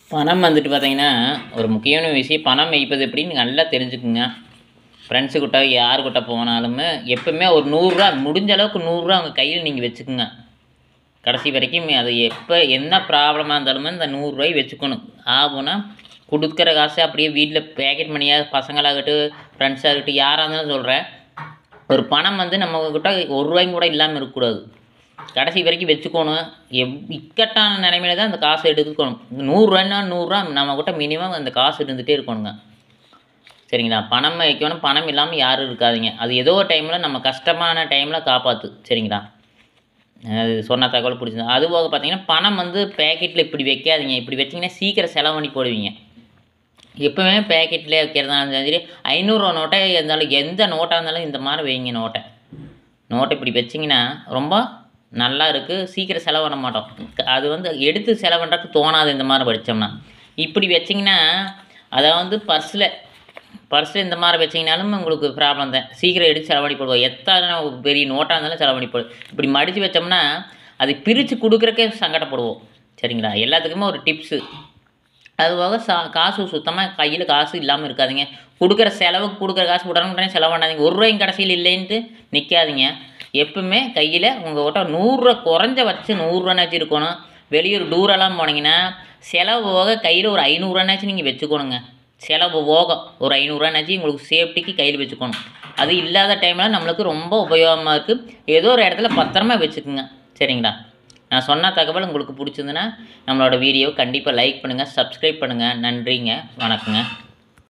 பணம் வந்துட்டு பார்த்தீங்கன்னா, ஒரு முக்கியமான விஷயம் பணம் வைப்பது எப்படின்னு நல்லா தெரிஞ்சுக்குங்க. ஃப்ரெண்ட்ஸுக்கிட்ட யாருக்கிட்ட போனாலுமே எப்பவுமே ஒரு ரூ. 100 முடிஞ்ச அளவுக்கு ரூ. 100 உங்க கையில நீங்க வச்சுக்குங்க. கடைசி வரைக்கும் அது எப்போ என்ன ப்ராப்ளமா இருந்தாலுமே இந்த ரூ. 100 வச்சுக்கணும். ஆகும்னா குடுக்குற காசு அப்படியே வீட்ல பேக்கெட் மணியா பசங்களாகட்டும், ஃப்ரெண்ட்ஸாகட்டும் யாரா இருந்தாலும் சொல்றேன். ஒரு பணம் வந்து நம்மகிட்ட ரூ. 1 கூட இல்லாம இருக்கக்கூடாது. கடைசி வரைக்கும் வச்சுக்கணும். இக்கட்டான நிலைமையில தான் அந்த காசை எடுக்கணும். ரூ. 100ன்னா ரூ. 100 நம்மகிட்ட மினிமம் அந்த காசு இருந்துகிட்டே இருக்கணுங்க. சரிங்களா? பணம் வைக்கணும். பணம் இல்லாமல் யாரும் இருக்காதீங்க. அது ஏதோ ஒரு டைமில் நம்ம கஷ்டமான டைமில் காப்பாற்று. சரிங்களா? அது சொன்ன தகவல் பிடிச்சிருந்தது. அதுபோக பார்த்தீங்கன்னா, பணம் வந்து பேக்கெட்டில் இப்படி வைக்காதீங்க. இப்படி வச்சிங்கன்னா சீக்கிரம் செலவு பண்ணி போடுவீங்க. எப்பவுமே பேக்கெட்லேயே வைக்கிறதுனாலும் சரி, ரூ. 500 நோட்டே இருந்தாலும் எந்த நோட்டாக இருந்தாலும் இந்த மாதிரி வைங்க நோட்டை. நோட்டை இப்படி வச்சிங்கன்னா ரொம்ப நல்லா இருக்குது. சீக்கிரம் செலவு பண்ண மாட்டோம். அது வந்து எடுத்து செலவு பண்ணுறதுக்கு தோணாது இந்த மாதிரி வச்சோம்னா. இப்படி வச்சிங்கன்னா அதை வந்து பர்ஸில் இந்த மாதிரி வச்சிங்கனாலும் உங்களுக்கு ப்ராப்ளம் தான். சீக்கிரம் எடுத்து செலவு பண்ணி போடுவோம். எத்தனை பெரிய நோட்டாக இருந்தாலும் செலவு பண்ணி போடுவோம். இப்படி மடித்து வச்சோம்னா அது பிரித்து கொடுக்குறக்கே சங்கடப்படுவோம். சரிங்களா? எல்லாத்துக்குமே ஒரு டிப்ஸு. அதுபோக காசு சுத்தமாக கையில் காசு இல்லாமல் இருக்காதீங்க. செலவுக்கு கொடுக்குற காசு உடனே செலவு பண்ணாதீங்க. ரூ. கடைசியில் இல்லைன்ட்டு நிற்காதீங்க. எப்பவுமே கையில் உங்கள்கிட்ட ரூ. 100 குறைஞ்சபட்சம் ரூ. 100 இருக்கணும். வெளியூர் டூரெல்லாம் போனீங்கன்னா செலவு போக கையில் ஒரு ரூ. 500 நீங்கள் வச்சுக்கணுங்க. செலவு போக ஒரு ரூ. 500 உங்களுக்கு சேஃப்டிக்கு கையில் வச்சுக்கணும். அது இல்லாத டைமில் நம்மளுக்கு ரொம்ப உபயோகமாக இருக்குது. ஏதோ ஒரு இடத்துல பத்திரமா வச்சுக்குங்க. சரிங்களா? நான் சொன்ன தகவல் உங்களுக்கு பிடிச்சிருந்துன்னா நம்மளோட வீடியோவை கண்டிப்பாக லைக் பண்ணுங்கள், சப்ஸ்கிரைப் பண்ணுங்கள். நன்றிங்க, வணக்கங்க.